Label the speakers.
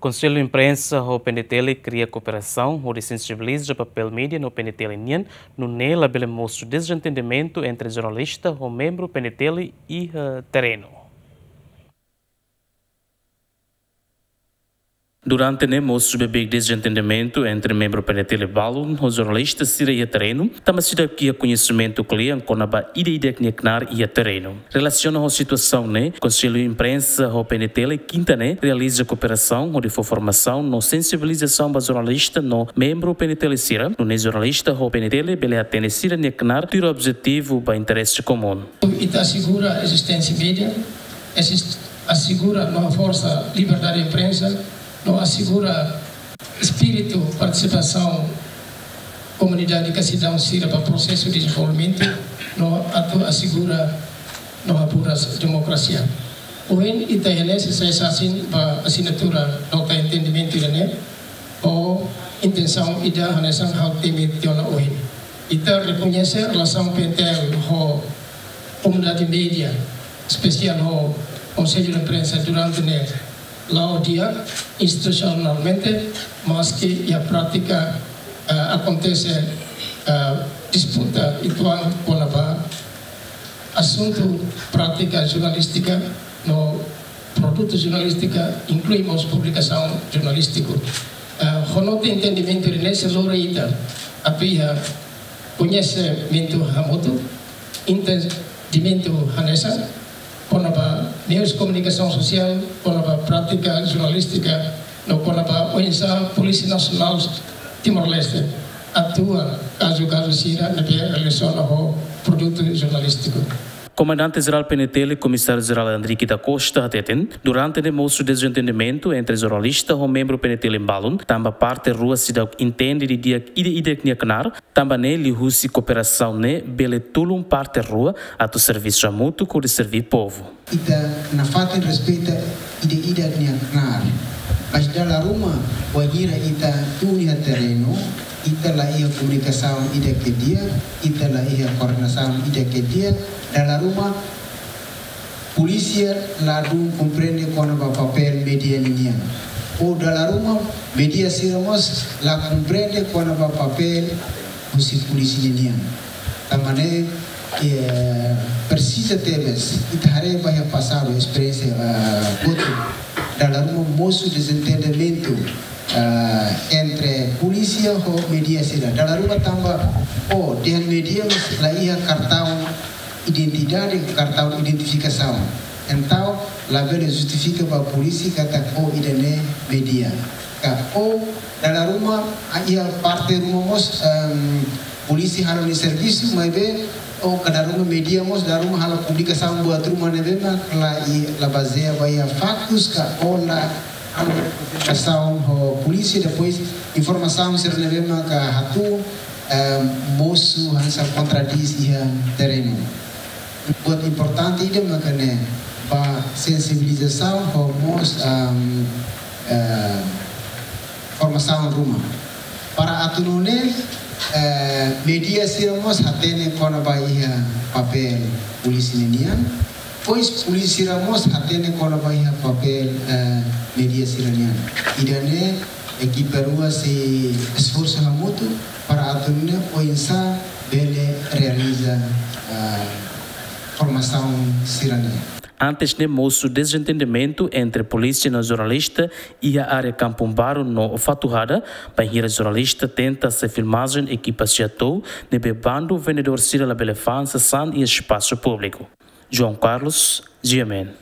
Speaker 1: Conselho de Imprensa o PNTL cria cooperação onde sensibiliza o papel mídia no PNTL Nian, no nela bele mostro desentendimento entre jornalista ou membro PNTL e terreno. Durante o mostro bebê desentendimento entre membro PNTL e Balun, o jornalista Sira e terreno, também se dá aqui conhecimento cliente com a ideia que e a terreno. Relaciona a situação, Conselho de Imprensa o PNTL quinta, realiza cooperação onde for formação no sensibilização do jornalista no membro PNTL Sira, no jornalista o PNTL bele atende Sira Neknar, tira objetivo para interesse comum.
Speaker 2: Isso assegura a existência média, assegura a força liberdade de imprensa, não assegura espírito, participação, comunidade que se dá um sira para o processo de desenvolvimento, não assegura a pura democracia. O que está assim para assinatura não tem entendimento ou intenção de a nação how teme tiona o que. Ita reconhece a relação PNTL com comunidade média, especial o Conselho de Imprensa durante o dia institucionalmente, mas que a prática acontece disputa ituan com a assunto prática jornalística no produto jornalística incluímos publicação jornalística. Quando tem entendimento nessa loreita, havia conhecimento hamoto, entendimento hanesa, com a news comunicação social, com a prática jornalística, com a ONSA, Polícia Nacional Timor-Leste, atua caso sira na relação ao produto jornalístico.
Speaker 1: Comandante-Geral PNTL e Comissário-Geral Andrique da Costa ateten, durante o mostro de desentendimento entre jornalista e membro PNTL em Balun, também parte da rua se entende de dia que também nele husi cooperação bele tulum parte da rua a tu serviço mútuo com o servir povo.
Speaker 3: Ita na falta de respeito ide mas dalam rumah wajira ita tunia terreno ita la ia comunicação ide que dia ita la ia coordenação ide que dia dalam rumah polícia la dum compreende com o papel media nian ou dalam rumah media siramos la compreende com o papel musi polícia nian tamane precisa teves ita hare bahaya passado experiência dalam moço desentendimento entre polícia e media sira. Dalam rumah tambah, dengan media lah ia kartão identidade, kartão identificação. Então, lá bela justifica para a polícia kata idane media. Dalam rumah ia parte rumah mos polisi harus di serviço, mas cada rumah media mos dalam rumah hal publikação buat rumah nebema la baseia baia factos la questão polícia depois informação ser nebema ka hatu moço hansa contradiz ia terreno. Buat importante ide makane ba sensibilização mos formação rumah para atunune media siramos hatene kona bahia papel polisi nian, pois polisi siramos hatene kona bahia papel media siranian. Idane equipe rua se esforço hamutu para atunne ONSA bele realiza formação siranian.
Speaker 1: Antes de mostro desentendimento entre polícia e jornalista e a área Campumbaro no Fatuhada, para a jornalista tenta se filmagem equipa Seatou, nebe bando vendedor Cira la Belefança San e espaço público. João Carlos, GMN.